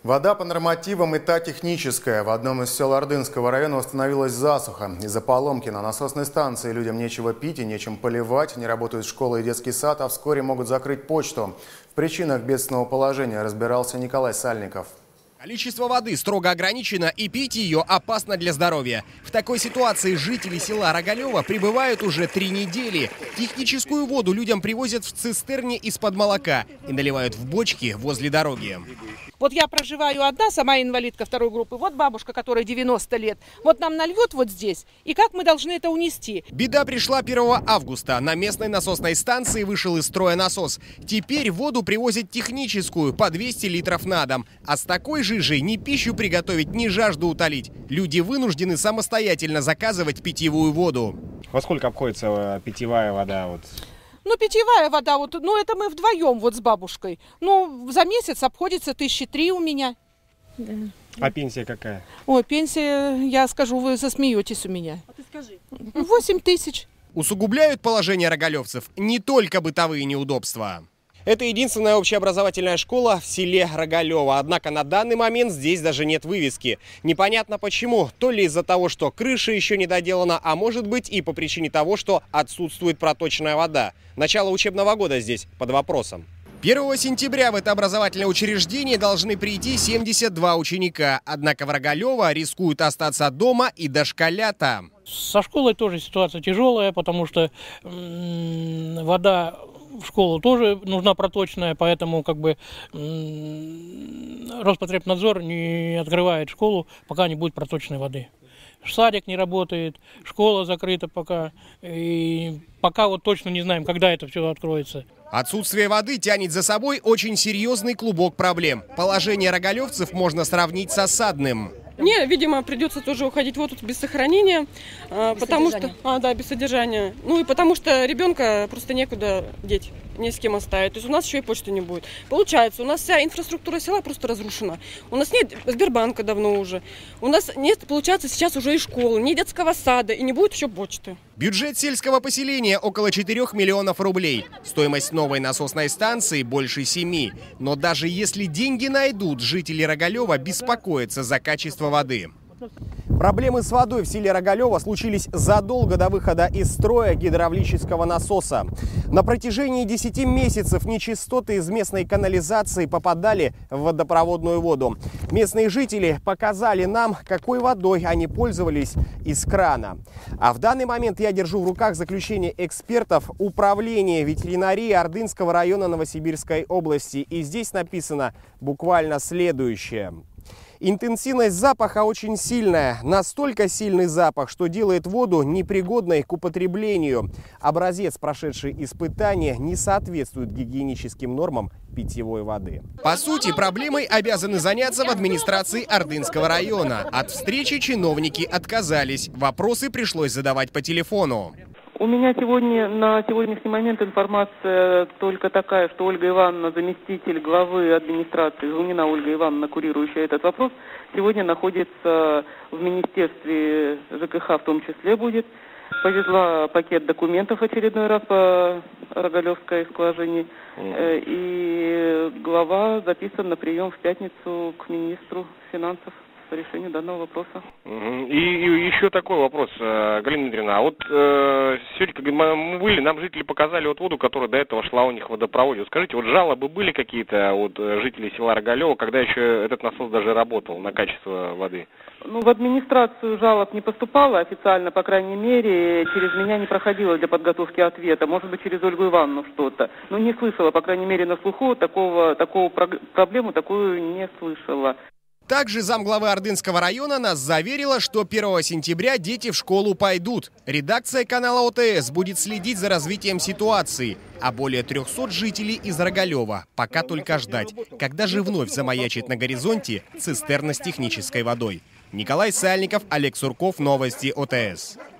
Вода по нормативам и та техническая. В одном из сел Ордынского района восстановилась засуха. Из-за поломки на насосной станции людям нечего пить и нечем поливать. Не работают школа и детский сад, а вскоре могут закрыть почту. В причинах бедственного положения разбирался Николай Сальников. Количество воды строго ограничено, и пить ее опасно для здоровья. В такой ситуации жители села Рогалева пребывают уже 3 недели. Техническую воду людям привозят в цистерне из-под молока и наливают в бочки возле дороги. Вот я проживаю одна, сама инвалидка второй группы. Вот бабушка, которой 90 лет. Вот нам нальет вот здесь. И как мы должны это унести? Беда пришла 1 августа. На местной насосной станции вышел из строя насос. Теперь воду привозят техническую, по 200 литров на дом. А с такой жижей ни пищу приготовить, ни жажду утолить. Люди вынуждены самостоятельно заказывать питьевую воду. Во сколько обходится питьевая вода? Ну, питьевая вода, это мы вдвоем вот с бабушкой. Ну, за месяц обходится 1003 у меня. Да. А пенсия какая? Ой, пенсия, я скажу, вы засмеетесь у меня. А ты скажи. 8 тысяч. Усугубляют положение рогалевцев не только бытовые неудобства. Это единственная общеобразовательная школа в селе Рогалево. Однако на данный момент здесь даже нет вывески. Непонятно почему. То ли из-за того, что крыша еще не доделана, а может быть и по причине того, что отсутствует проточная вода. Начало учебного года здесь под вопросом. 1 сентября в это образовательное учреждение должны прийти 72 ученика. Однако в Рогалево рискуют остаться дома и дошколята. Со школой тоже ситуация тяжелая, потому что вода в школу тоже нужна проточная, поэтому Роспотребнадзор не открывает школу, пока не будет проточной воды. Садик не работает, школа закрыта пока, и пока точно не знаем, когда это все откроется. Отсутствие воды тянет за собой очень серьезный клубок проблем. Положение рогалевцев можно сравнить с осадным. Мне, видимо, придется тоже уходить тут без сохранения, потому что, без содержания. Ну и потому что ребенка просто некуда деть, не с кем оставить. То есть у нас еще и почты не будет. Получается, у нас вся инфраструктура села просто разрушена. У нас нет Сбербанка давно уже. У нас нет, получается, сейчас уже и школы, ни детского сада, и не будет еще почты. Бюджет сельского поселения около 4 миллионов рублей. Стоимость новой насосной станции больше 7. Но даже если деньги найдут, жители Рогалева беспокоятся за качество воды. Проблемы с водой в селе Рогалево случились задолго до выхода из строя гидравлического насоса. На протяжении 10 месяцев нечистоты из местной канализации попадали в водопроводную воду. Местные жители показали нам, какой водой они пользовались из крана. А в данный момент я держу в руках заключение экспертов Управления ветеринарии Ордынского района Новосибирской области. И здесь написано буквально следующее. Интенсивность запаха очень сильная. Настолько сильный запах, что делает воду непригодной к употреблению. Образец, прошедший испытание, не соответствует гигиеническим нормам питьевой воды. По сути, проблемой обязаны заняться в администрации Ордынского района. От встречи чиновники отказались. Вопросы пришлось задавать по телефону. У меня на сегодняшний момент информация только такая, что Ольга Ивановна, заместитель главы администрации, Зунина Ольга Ивановна, курирующая этот вопрос, сегодня находится в Министерстве ЖКХ, в том числе будет. Повезла пакет документов очередной раз по Рогалевской скважине. И глава записан на прием в пятницу к министру финансов по решению данного вопроса. И еще такой вопрос, Галина Дмитриевна. Сегодня, когда мы были, нам жители показали воду, которая до этого шла у них в водопроводе. Скажите, жалобы были какие-то от жителей села Рогалево, когда еще этот насос даже работал на качество воды? В администрацию жалоб не поступало официально, по крайней мере, через меня не проходило для подготовки ответа. Может быть, через Ольгу Ивановну что-то. Но не слышала, по крайней мере, на слуху проблему такую не слышала. Также замглавы Ордынского района нас заверила, что 1 сентября дети в школу пойдут. Редакция канала ОТС будет следить за развитием ситуации. А более 300 жителей из Рогалева пока только ждать, когда же вновь замаячит на горизонте цистерна с технической водой. Николай Сальников, Олег Сурков, новости ОТС.